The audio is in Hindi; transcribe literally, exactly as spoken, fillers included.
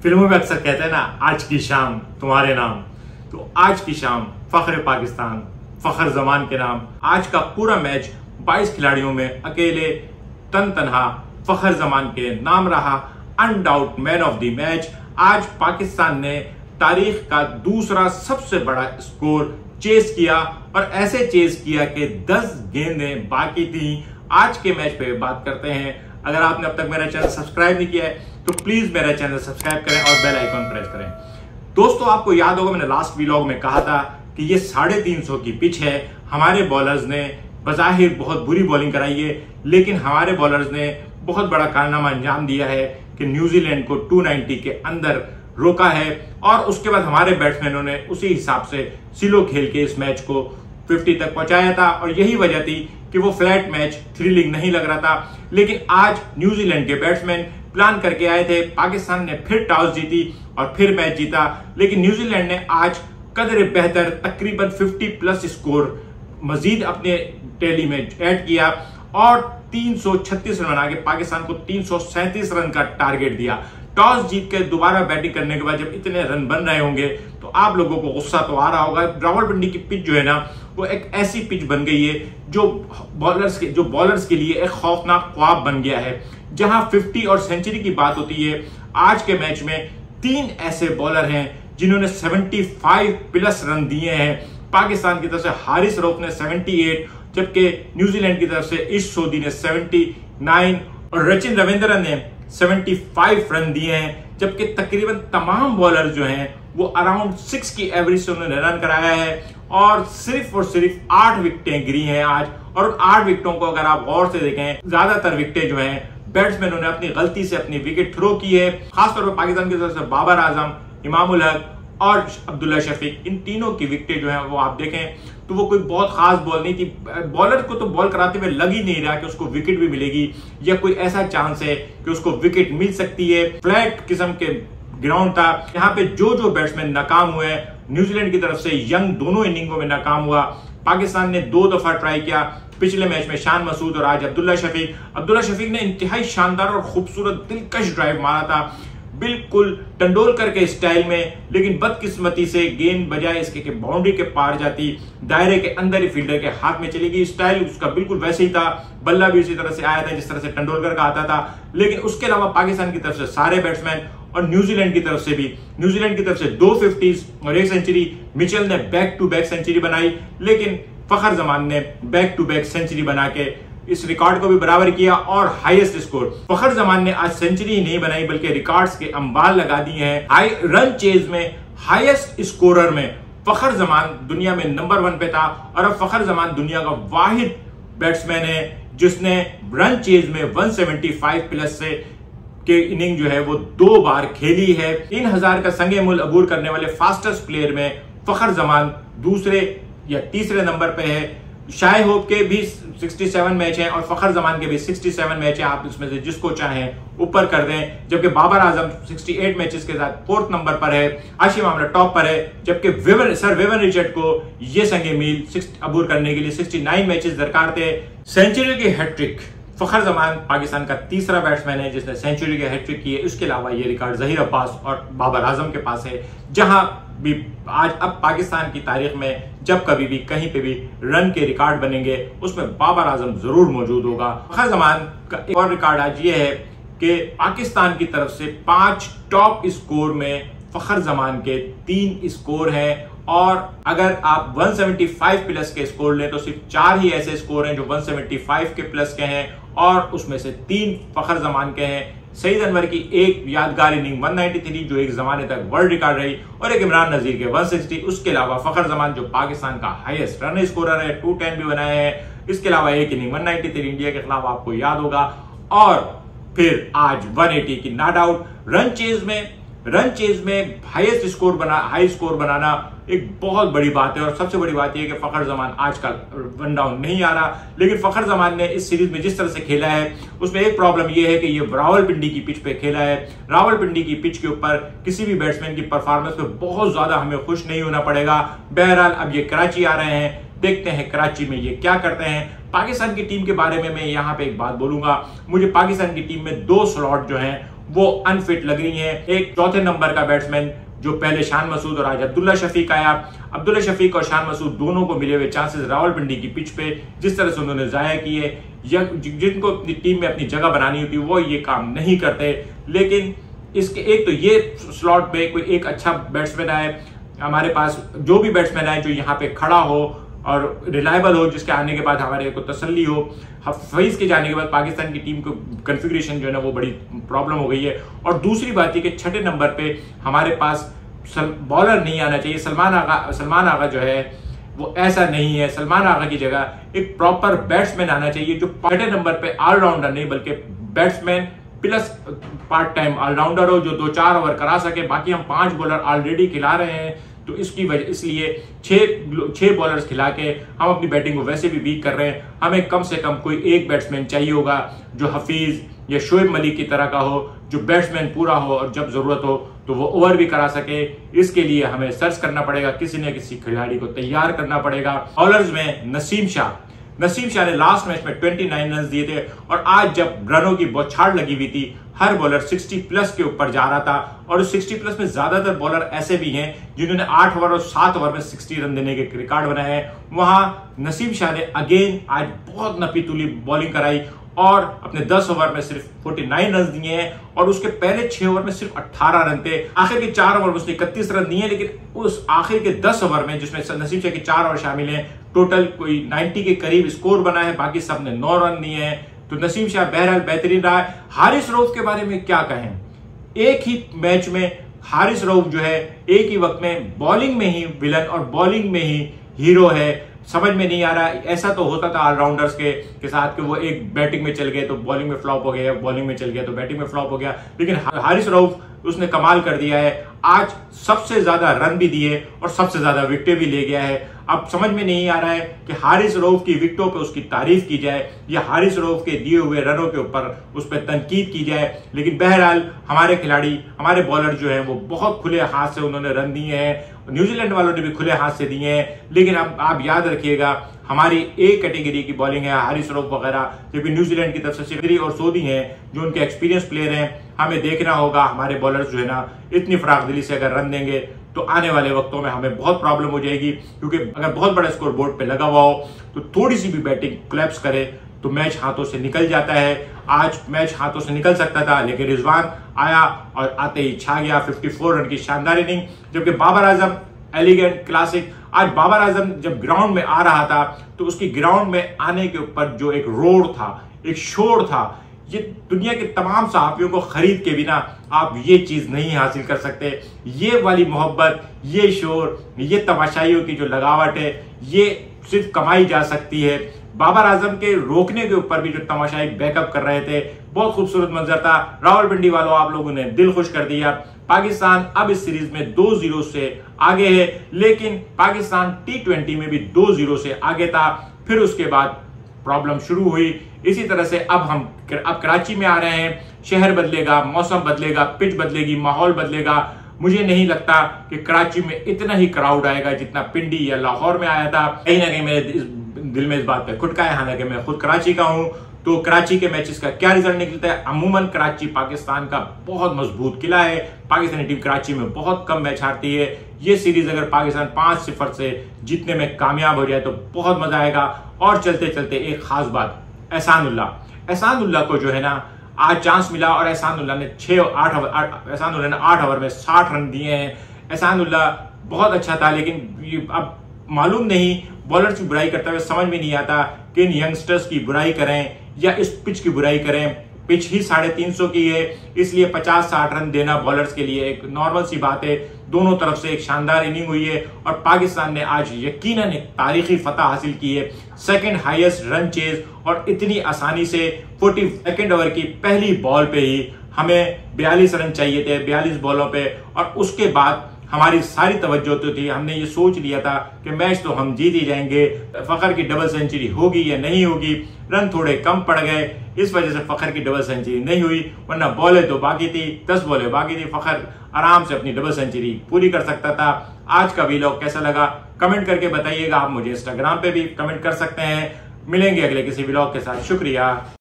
फिल्मों में अक्सर कहते हैं ना, आज की शाम तुम्हारे नाम। तो आज की शाम फख्र पाकिस्तान फखर जमान के नाम। आज का पूरा मैच बाईस खिलाड़ियों में अकेले तन तनहा फखर जमान के नाम रहा। Undoubted man of the match. आज पाकिस्तान ने तारीख का दूसरा सबसे बड़ा स्कोर चेस किया और ऐसे चेस किया कि दस गेंदें बाकी थी। आज के मैच पे बात करते हैं। अगर आपने अब तक मेरा चैनल सब्सक्राइब नहीं किया है तो प्लीज मेरा चैनल सब्सक्राइब करें और बेल आइकॉन प्रेस करें। दोस्तों, आपको याद होगा मैंने लास्ट व्लॉग में कहा था कि ये साढ़े तीन सौ की पिच है। हमारे बॉलर्स ने बजाहिर बहुत बुरी बॉलिंग कराई है, लेकिन हमारे बॉलर्स ने बहुत बड़ा कारनामा अंजाम दिया है कि न्यूजीलैंड को दो सौ नब्बे के अंदर रोका है और उसके बाद हमारे बैट्समैनों ने उसी हिसाब से सिलो खेल के इस मैच को पचास तक पहुंचाया था और यही वजह थी कि वो फ्लैट मैच थ्रिलिंग नहीं लग रहा था। लेकिन आज न्यूजीलैंड के बैट्समैन प्लान करके आए थे। पाकिस्तान ने फिर टॉस जीती और फिर मैच जीता, लेकिन न्यूजीलैंड ने आज कदर बेहतर तकरीबन पचास प्लस स्कोर मजीद अपने टैली में ऐड किया और तीन सौ छत्तीस रन बना के पाकिस्तान को तीन सौ सैंतीस रन का टारगेट दिया। टॉस जीत के दोबारा बैटिंग करने के बाद जब इतने रन बन रहे होंगे तो आप लोगों को गुस्सा तो आ रहा होगा। रावलपिंडी की पिच जो है ना, वो एक ऐसी पिच बन गई है जो बॉलर्स के जो बॉलर्स के लिए एक खौफनाक ख्वाब बन गया है। जहां पचास और सेंचुरी की बात होती है, आज के मैच में तीन ऐसे बॉलर हैं जिन्होंने पचहत्तर प्लस रन दिए हैं। पाकिस्तान की तरफ से हारिस रऊफ ने अठहत्तर, जबकि न्यूजीलैंड की तरफ से इश सोदी ने उन्यासी और रचिन रविंद्रन ने पचहत्तर रन दिए हैं। जबकि तकरीबन तमाम बॉलर जो हैं वो अराउंड सिक्स की एवरेज से उन्होंने रन कराया है और सिर्फ और सिर्फ आठ विकेटें गिरी हैं आज। और उन आठ विकेटों को अगर आप गौर से देखें, ज्यादातर विकेटें जो हैं बैट्समैनों ने अपनी गलती से अपनी विकेट थ्रो की है। खासतौर पर पाकिस्तान की तरफ से बाबर आजम, इमामुल हक और अब्दुल्ला शफीक, इन तीनों की विकेटें जो हैं वो आप देखें तो वो कोई बहुत खास बॉल नहीं थी। बॉलर को तो बॉल कराते हुए लग ही नहीं रहा कि उसको विकेट भी मिलेगी या कोई ऐसा चांस है कि उसको विकेट मिल सकती है। फ्लैट किस्म के ग्राउंड था। यहाँ पे जो जो बैट्समैन नाकाम हुए, न्यूजीलैंड की तरफ से यंग दोनों इनिंगों में नाकाम हुआ। पाकिस्तान ने दो दफा ट्राई किया, पिछले मैच में शान मसूद और आज अब्दुल्ला शफीक। अब्दुल्ला शफीक ने इंतहाई शानदार और खूबसूरत दिलकश ड्राइव मारा था, बिल्कुल तेंदुलकर के स्टाइल में, लेकिन बदकिस्मती से गेंद बजाय इसके के बाउंड्री के पार जाती, दायरे के अंदर ही फील्डर के हाथ में चली गई। स्टाइल उसका बिल्कुल वैसे ही था, बल्ला भी उसी तरह से आया था जिस तरह से तेंदुलकर का आता था। लेकिन उसके अलावा पाकिस्तान की तरफ से सारे बैट्समैन और न्यूजीलैंड की तरफ से भी, न्यूजीलैंड की तरफ से दो फिफ्टीज और एक सेंचुरी। मिचेल ने बैक टू बैक सेंचुरी बनाई, लेकिन फखर जमान ने बैक टू बैक सेंचुरी बना के इस रिकॉर्ड को भी बराबर किया और हाईएस्ट स्कोर। फखर जमान ने आज सेंचुरी ही नहीं बनाई बल्कि रिकॉर्ड्स के अंबाल लगा दिए हैं। हाई रन चेज में हाईएस्ट स्कोरर में फखर जमान दुनिया में नंबर वन पे था और अब फखर जमान दुनिया का वाहिद बैट्समैन है जिसने रन चेज में एक सौ पचहत्तर प्लस से के इनिंग जो है वो दो बार खेली है। तीन हजार का संगे मुल अबूर करने वाले फास्टेस्ट प्लेयर में फखर जमान दूसरे या तीसरे नंबर पे है। शाय होप के भी सड़सठ मैच हैं और फखर जमान के भी सड़सठ मैच हैं। आप इसमें से जिसको चाहें ऊपर कर दें। जबकि बाबर आजम अड़सठ मैचेस के साथ फोर्थ नंबर पर है। आशिम आमला टॉप पर है, जबकि विवन सर विवन रिचर्ड को ये संगे मील अबूर करने के लिए उनहत्तर मैचेस दरकार थे। सेंचुरी की हैट्रिक फखर जमान पाकिस्तान का तीसरा बैट्समैन है जिसने सेंचुरी की हैट्रिक की है। इसके अलावा ये रिकॉर्ड जहीर अब्बास और बाबर आजम के पास है। जहां भी आज अब पाकिस्तान की तारीख में जब कभी भी कहीं पे भी रन के रिकॉर्ड बनेंगे उसमें बाबर आजम जरूर मौजूद होगा। फखर जमान का एक और रिकॉर्ड आज ये है कि पाकिस्तान की तरफ से पांच टॉप स्कोर में फखर जमान के तीन स्कोर हैं और अगर आप एक सौ पचहत्तर प्लस के स्कोर लें तो सिर्फ चार ही ऐसे स्कोर हैं जो एक सौ पचहत्तर के प्लस के हैं और उसमें से तीन फखर जमान के हैं। सईद अनवर की एक यादगार इनिंग एक सौ तिरानवे जो एक जमाने तक वर्ल्ड रिकॉर्ड रही और एक इमरान नजीर के एक सौ साठ। उसके अलावा फखर जमान जो पाकिस्तान का हाईएस्ट रन स्कोरर है, दो सौ दस भी बनाए हैं। इसके अलावा एक इनिंग एक सौ तिरानवे इंडिया के खिलाफ आपको याद होगा और फिर आज एक सौ अस्सी की नॉट आउट। रन चेज में रन चेज में हाईएस्ट स्कोर बना हाई स्कोर बनाना एक बहुत बड़ी बात है और सबसे बड़ी बात यह है कि फखर जमान आज का वन डाउन नहीं आ रहा। लेकिन फखर जमान ने इस सीरीज में जिस तरह से खेला है उसमें एक प्रॉब्लम यह है कि ये रावलपिंडी की पिच पे खेला है। रावलपिंडी की पिच के ऊपर किसी भी बैट्समैन की परफॉर्मेंस पे बहुत ज्यादा हमें खुश नहीं होना पड़ेगा। बहरहाल अब ये कराची आ रहे हैं, देखते हैं कराची में ये क्या करते हैं। पाकिस्तान की टीम के बारे में मैं यहाँ पे एक बात बोलूंगा। मुझे पाकिस्तान की टीम में दो स्लॉट जो हैं वो अनफिट लग रही हैं। एक चौथे नंबर का बैट्समैन जो पहले शान मसूद और आज अब्दुल्ला शफीक आया, अब्दुल्ला शफीक और शान मसूद दोनों को मिले हुए चांसेस रावलपिंडी की पिच पे जिस तरह से उन्होंने जाया किए, या जिनको अपनी टीम में अपनी जगह बनानी होती वो ये काम नहीं करते। लेकिन इसके एक तो ये स्लॉट पे कोई एक अच्छा बैट्समैन आए हमारे पास, जो भी बैट्समैन आए जो यहाँ पे खड़ा हो और रिलायबल हो, जिसके आने के बाद हमारे को तसल्ली हो। हफीज के जाने के बाद पाकिस्तान की टीम को कन्फिग्रेशन जो है ना वो बड़ी प्रॉब्लम हो गई है। और दूसरी बात ये कि छठे नंबर पे हमारे पास बॉलर नहीं आना चाहिए। सलमान आगा सलमान आगा जो है वो ऐसा नहीं है। सलमान आगा की जगह एक प्रॉपर बैट्समैन आना चाहिए जो छठे नंबर पे ऑलराउंडर नहीं बल्कि batsman plus part time allrounder हो, जो दो चार ओवर करा सके। बाकी हम पांच बॉलर ऑलरेडी खिला रहे हैं, तो इसकी वजह इसलिए छह छह बॉलर्स खिला के हम अपनी बैटिंग को वैसे भी वीक कर रहे हैं। हमें कम से कम कोई एक बैट्समैन चाहिए होगा जो हफीज या शोएब मलिक की तरह का हो, जो बैट्समैन पूरा हो और जब जरूरत हो तो वो ओवर भी करा सके। इसके लिए हमें सर्च करना पड़ेगा, किसी न किसी खिलाड़ी को तैयार करना पड़ेगा। बॉलर्स में नसीम शाह नसीम शाह ने लास्ट मैच में उनतीस रन दिए थे और आज जब रनों की बौछार लगी हुई थी हर बॉलर साठ प्लस के ऊपर जा रहा था। और उस साठ प्लस में ज्यादातर बॉलर ऐसे भी हैं जिन्होंने आठ ओवर और सात ओवर में साठ रन देने के रिकॉर्ड बनाए हैं। वहां नसीम शाह ने अगेन आज बहुत नपीतुली बॉलिंग कराई और अपने दस ओवर में सिर्फ उनचास रन दिए हैं और उसके पहले छह ओवर में सिर्फ अठारह रन थे। आखिर के चार ओवर में उसने इकतीस रन दिए, लेकिन उस आखिर के दस ओवर में जिसमें नसीम शाह के चार ओवर शामिल हैं, टोटल कोई नब्बे के करीब स्कोर बना है, बाकी सब ने नौ रन दिए हैं। तो नसीम शाह बहरहाल बेहतरीन रहा है। हारिस रऊफ के बारे में क्या कहें, एक ही मैच में हारिस रऊफ जो है एक ही वक्त में बॉलिंग में ही विलन और बॉलिंग में ही हीरो है। समझ में नहीं आ रहा है। ऐसा तो होता था ऑलराउंडर्स के के साथ कि वो एक बैटिंग में चल गए तो बॉलिंग में फ्लॉप हो गया, बॉलिंग में चल गया तो बैटिंग में फ्लॉप हो गया, लेकिन हारिस रऊफ उसने कमाल कर दिया है। आज सबसे ज्यादा रन भी दिए और सबसे ज्यादा विकेटें भी ले गया है। अब समझ में नहीं आ रहा है कि हारिस रऊफ की विकेटों पे उसकी तारीफ की जाए या हारिस रऊफ के दिए हुए रनों के ऊपर उस पर तनकीद की जाए। लेकिन बहरहाल हमारे खिलाड़ी, हमारे बॉलर जो है वो बहुत खुले हाथ से उन्होंने रन दिए हैं। न्यूजीलैंड वालों ने भी खुले हाथ से दिए हैं। लेकिन अब आप याद रखिएगा हमारी एक कैटेगरी की बॉलिंग है हारिस रऊफ वगैरह, जबकि न्यूजीलैंड की तरफ से सिफरी और सोदी हैं जो उनके एक्सपीरियंस प्लेयर हैं। हमें देखना होगा हमारे बॉलर्स जो है ना इतनी फराख दिली से अगर रन देंगे तो आने वाले वक्तों में हमें बहुत प्रॉब्लम हो जाएगी, क्योंकि अगर बहुत बड़ा स्कोर बोर्ड पे लगा हुआ हो तो थोड़ी सी भी बैटिंग कोलैप्स करे तो मैच हाथों से निकल जाता है। आज मैच हाथों से निकल सकता था, लेकिन रिजवान आया और आते ही छा गया। चौवन रन की शानदार इनिंग। जबकि बाबर आजम एलिगेंट क्लासिक, आज बाबर आजम जब ग्राउंड में आ रहा था तो उसकी ग्राउंड में आने के ऊपर जो एक रोड था, एक शोर था, ये दुनिया के तमाम सहाफियों को खरीद के बिना आप ये चीज नहीं हासिल कर सकते। ये वाली मोहब्बत, ये शोर, ये तमाशाइयों की जो लगावट है, ये सिर्फ कमाई जा सकती है। बाबर आजम के रोकने के ऊपर भी जो तमाशाई बैकअप कर रहे थे, बहुत खूबसूरत मंजर था। रावलपिंडी वालों, आप लोगों ने दिल खुश कर दिया। पाकिस्तान अब इस सीरीज में दो जीरो से आगे है, लेकिन पाकिस्तान टी ट्वेंटी में भी दो जीरो से आगे था। फिर उसके बाद प्रॉब्लम शुरू हुई। इसी तरह से अब हम अब कराची में आ रहे हैं। शहर बदलेगा, मौसम बदलेगा, पिच बदलेगी, माहौल बदलेगा। मुझे नहीं लगता कि कराची में इतना ही क्राउड आएगा जितना पिंडी या लाहौर में आया था। कहीं ना कहीं मेरे इस, दिल में इस बात पे खुटका है, हालांकि मैं खुद कराची का हूं। तो कराची के मैचेस का क्या रिजल्ट निकलता है? अमूमन कराची पाकिस्तान का बहुत मजबूत किला है। पाकिस्तानी टीम कराची में बहुत कम मैच हारती है। ये सीरीज अगर पाकिस्तान पांच सिफर से जीतने में कामयाब हो जाए तो बहुत मजा आएगा। और चलते चलते एक खास बात, एहसानुल्लाह एहसानुल्लाह को जो है ना आज चांस मिला और एहसानुल्लाह ने छह आठ ओवर एहसानुल्लाह ने आठ ओवर में साठ रन दिए हैं। एहसानुल्लाह बहुत अच्छा था, लेकिन अब मालूम नहीं बॉलर्स की बुराई करते हुए समझ में नहीं आता कि इन यंगस्टर्स की बुराई करें या इस पिच की बुराई करें। पिच ही साढ़े तीन सौ की है, इसलिए पचास साठ रन देना बॉलर्स के लिए एक नॉर्मल सी बात है। दोनों तरफ से एक शानदार इनिंग हुई है और पाकिस्तान ने आज यकीनन एक तारीखी फतह हासिल की है। सेकंड हाईएस्ट रन चेज और इतनी आसानी से फोर्टी सेकेंड ओवर की पहली बॉल पे ही हमें बयालीस रन चाहिए थे, बयालीस बॉलों पे। और उसके बाद हमारी सारी तवज्जो तो थी, हमने ये सोच लिया था कि मैच तो हम जीत ही जाएंगे। फखर की डबल सेंचुरी होगी या नहीं होगी, रन थोड़े कम पड़ गए, इस वजह से फखर की डबल सेंचुरी नहीं हुई, वरना बॉलें तो बाकी थी, दस बॉलें बाकी थी। फखर आराम से अपनी डबल सेंचुरी पूरी कर सकता था। आज का वीलॉग कैसा लगा कमेंट करके बताइएगा। आप मुझे इंस्टाग्राम पे भी कमेंट कर सकते हैं। मिलेंगे अगले किसी वीलॉग के साथ। शुक्रिया।